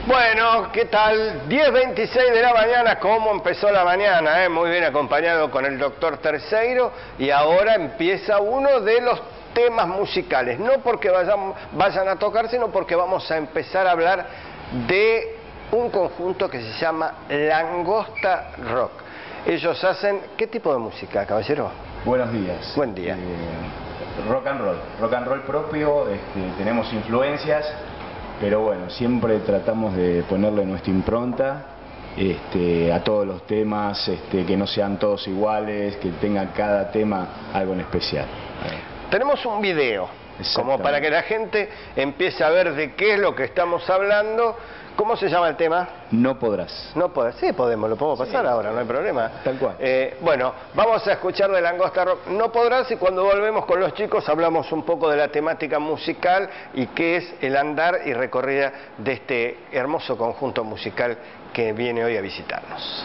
Bueno, ¿qué tal? 10:26 de la mañana, ¿cómo empezó la mañana? Muy bien acompañado con el doctor Terceiro, y ahora empieza uno de los temas musicales, no porque vayan a tocar, sino porque vamos a empezar a hablar de un conjunto que se llama Langosta Rock. Ellos hacen, ¿qué tipo de música, caballero? Buenos días. Buen día. Rock and roll propio, tenemos influencias, pero bueno, siempre tratamos de ponerle nuestra impronta a todos los temas, que no sean todos iguales, que tenga cada tema algo en especial. Tenemos un video, como para que la gente empiece a ver de qué es lo que estamos hablando. ¿Cómo se llama el tema? No podrás. No podrás. Sí, podemos, lo podemos pasar ahora, no hay problema. Tal cual. Bueno, vamos a escuchar de Langosta Rock No Podrás, y cuando volvemos con los chicos hablamos un poco de la temática musical y qué es el andar y recorrida de este hermoso conjunto musical que viene hoy a visitarnos.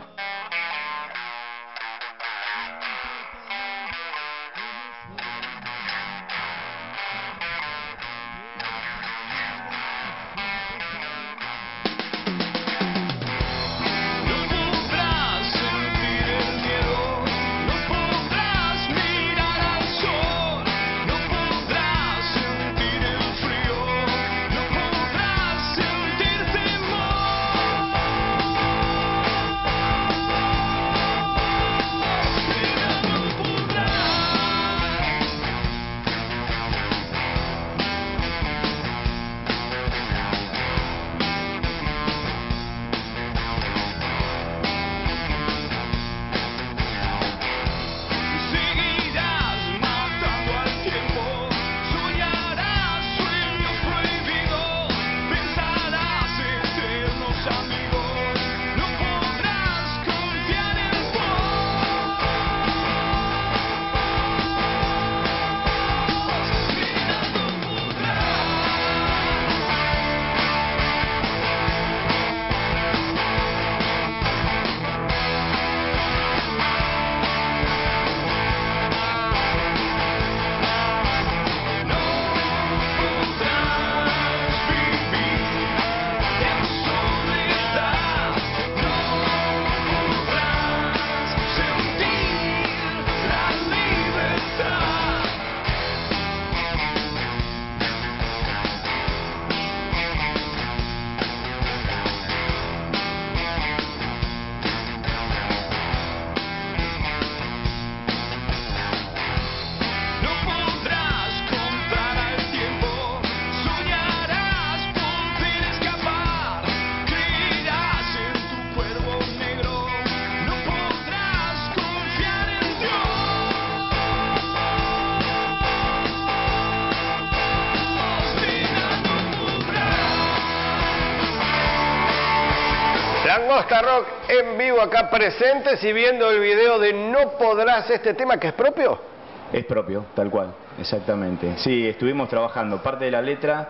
Langosta Rock en vivo acá presentes y viendo el video de No Podrás, este tema que es propio. Es propio, tal cual, exactamente. Sí, estuvimos trabajando parte de la letra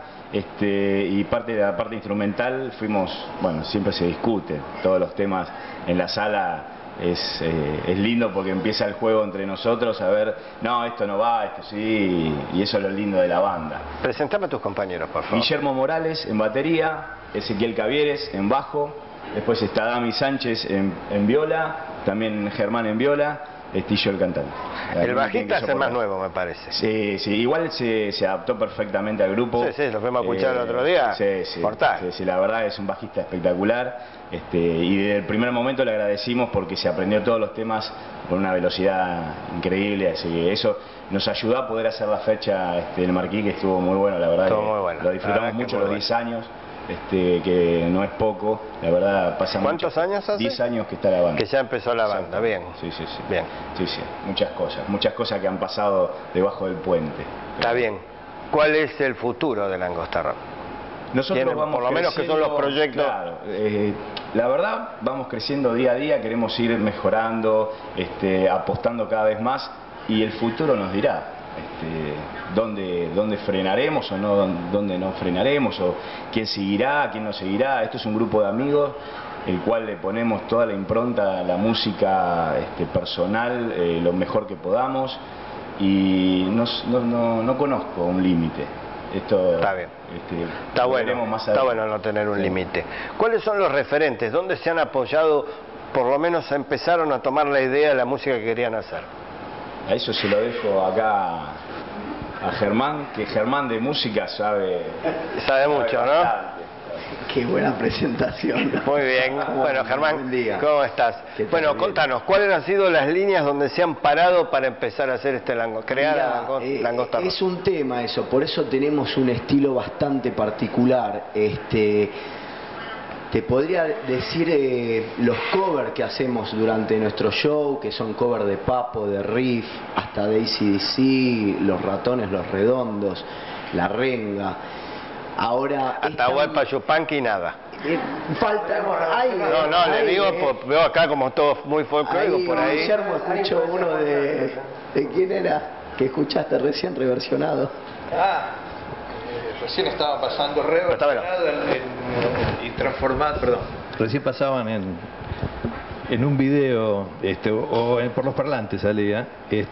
y parte de la parte instrumental. Bueno, siempre se discute, todos los temas en la sala. Es lindo porque empieza el juego entre nosotros a ver, no, esto no va, esto sí, y eso es lo lindo de la banda. Presentame a tus compañeros, por favor. Guillermo Morales en batería, Ezequiel Cavieres en bajo, después está Dami Sánchez en viola, también Germán en viola, yo el cantante. El bajista es el más nuevo, me parece. Sí, sí, igual se adaptó perfectamente al grupo. Sí, sí, lo fuimos a escuchar el otro día. Sí, sí. Mortal. Sí, sí, la verdad es un bajista espectacular. Y desde el primer momento le agradecimos porque se aprendió todos los temas con una velocidad increíble, así que eso nos ayudó a poder hacer la fecha del Marquí, que estuvo muy bueno, la verdad. Estuvo muy bueno. Lo disfrutamos mucho los 10 años. Que no es poco, la verdad pasa mucho. ¿Cuántos años hace? 10 años que está la banda. Que ya empezó la banda, bien. Sí, sí, sí. Bien. Sí, sí, muchas cosas que han pasado debajo del puente. Está bien. ¿Cuál es el futuro de Langosta Rock? Nosotros vamos por lo menos que son los proyectos. Claro, la verdad vamos creciendo día a día, queremos ir mejorando, apostando cada vez más, y el futuro nos dirá dónde frenaremos o no, dónde no frenaremos, o quién seguirá, quién no seguirá. Esto es un grupo de amigos el cual le ponemos toda la impronta a la música personal, lo mejor que podamos, y no conozco un límite. Esto Está bien. Está bueno no tener un límite. ¿Cuáles son los referentes? ¿Dónde se han apoyado, por lo menos empezaron a tomar la idea de la música que querían hacer? A eso se lo dejo acá a Germán, que Germán de música sabe mucho, bastante. ¿no? Qué buena presentación. Muy bien. Bueno, Germán, Buen día. ¿cómo estás? Bueno, Bien. contanos, ¿cuáles han sido las líneas donde se han parado para empezar a hacer crear Langosta Rock? Es un tema eso, por eso tenemos un estilo bastante particular. Te podría decir los covers que hacemos durante nuestro show, que son covers de Papo, de Riff, hasta de AC/DC, Los Ratones, Los Redondos, La Renga. Ahora Atahualpa Yupanqui, nada. Falta le digo, veo acá como todo muy folclórico por ahí. Guillermo escuchó uno de quién era que escuchaste recién reversionado. Recién estaba pasando reversionado y transformado, perdón. Recién pasaban en un video, por los parlantes salía,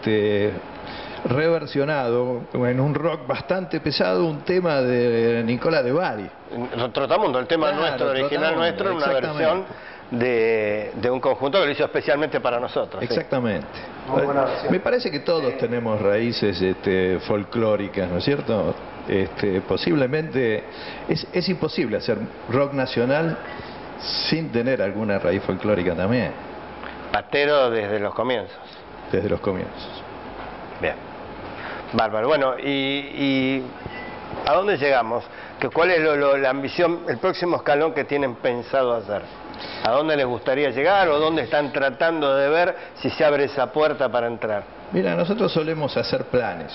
reversionado en un rock bastante pesado, un tema de Nicola De Bari. Trotamundo, el tema nuestro, original nuestro, en una versión de un conjunto que lo hizo especialmente para nosotros. Exactamente. Sí. Me parece que todos tenemos raíces folclóricas, ¿no es cierto? Posiblemente es imposible hacer rock nacional sin tener alguna raíz folclórica también. Patero desde los comienzos. Desde los comienzos. Bien. Bárbaro. Bueno, y ¿a dónde llegamos? ¿Cuál es la ambición, el próximo escalón que tienen pensado hacer? ¿A dónde les gustaría llegar o dónde están tratando de ver si se abre esa puerta para entrar? Mira, nosotros solemos hacer planes.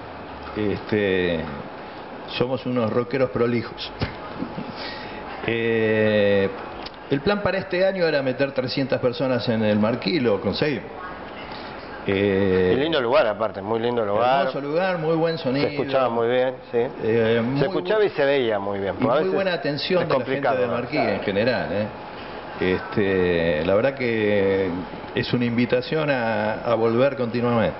Somos unos rockeros prolijos. El plan para este año era meter 300 personas en el Marquí, lo conseguimos. Y lindo lugar aparte, muy lindo lugar. Hermoso lugar, muy buen sonido. Se escuchaba muy bien, sí. Se escuchaba y se veía muy bien. Y muy buena atención de la gente del Marquí en general. La verdad que es una invitación a volver continuamente.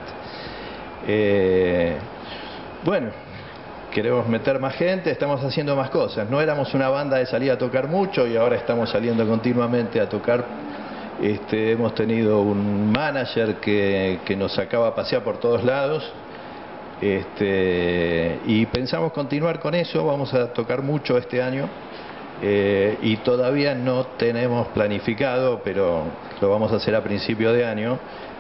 Bueno, queremos meter más gente, estamos haciendo más cosas. No éramos una banda de salir a tocar mucho y ahora estamos saliendo continuamente a tocar. Hemos tenido un manager que nos sacaba a pasear por todos lados, y pensamos continuar con eso. Vamos a tocar mucho este año, y todavía no tenemos planificado, pero lo vamos a hacer a principio de año,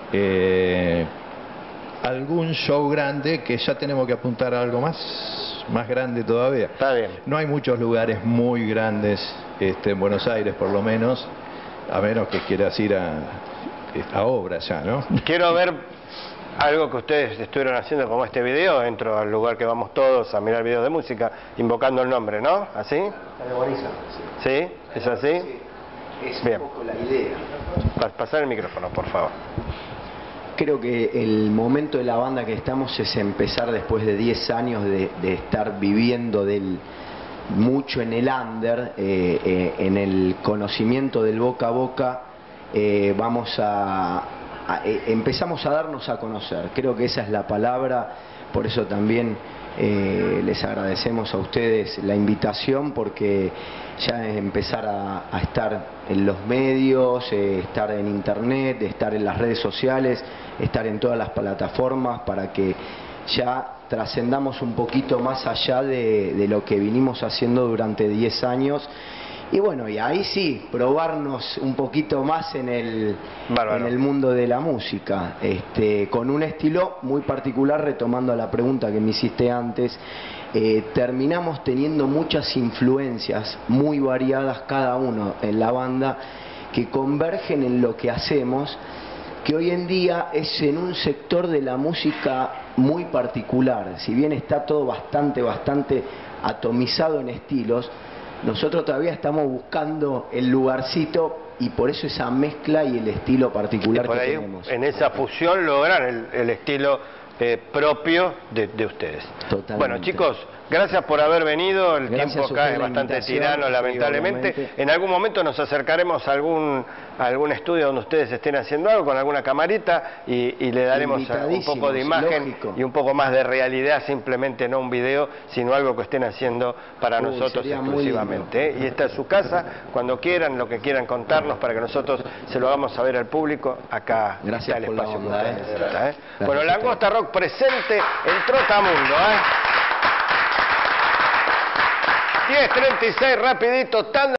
algún show grande, que ya tenemos que apuntar a algo más grande todavía. Está bien. No hay muchos lugares muy grandes en Buenos Aires, por lo menos, a menos que quieras ir a obra ya, ¿no? Quiero ver algo que ustedes estuvieron haciendo como este video. Entro al lugar que vamos todos a mirar videos de música, invocando el nombre, ¿no? ¿Así? ¿Sí? ¿Es así? Sí. Es bien. Un poco la idea. Pasar el micrófono, por favor. Creo que el momento de la banda que estamos es empezar después de 10 años de estar viviendo mucho en el under, en el conocimiento del boca a boca. Empezamos a darnos a conocer. Creo que esa es la palabra. Por eso también les agradecemos a ustedes la invitación, porque ya es empezar a estar en los medios, estar en internet, estar en las redes sociales, estar en todas las plataformas, para que ya trascendamos un poquito más allá de lo que vinimos haciendo durante 10 años. Y bueno, y ahí sí, probarnos un poquito más en el mundo de la música, con un estilo muy particular. Retomando la pregunta que me hiciste antes, terminamos teniendo muchas influencias muy variadas cada uno en la banda, que convergen en lo que hacemos, que hoy en día es en un sector de la música muy particular. Si bien está todo bastante atomizado en estilos, nosotros todavía estamos buscando el lugarcito, y por eso esa mezcla y el estilo particular y por que ahí, tenemos. En esa fusión lograr el estilo propio de ustedes. Totalmente. Bueno, chicos, gracias por haber venido. El Gracias tiempo a acá usted es la bastante invitación, tirano, sí, lamentablemente. obviamente. En algún momento nos acercaremos a algún estudio donde ustedes estén haciendo algo con alguna camarita y le daremos un poco de imagen lógico. y un poco más de realidad, simplemente no un video, sino algo que estén haciendo para nosotros sería muy exclusivamente. Y esta es su casa, cuando quieran, lo que quieran contarnos para que nosotros se lo hagamos saber al público, acá Gracias está el por la espacio que onda, usted ¿eh? necesita, ¿eh? Gracias Bueno, a Langosta Rock presente en Trotamundo, 10:36, rapidito, tanda.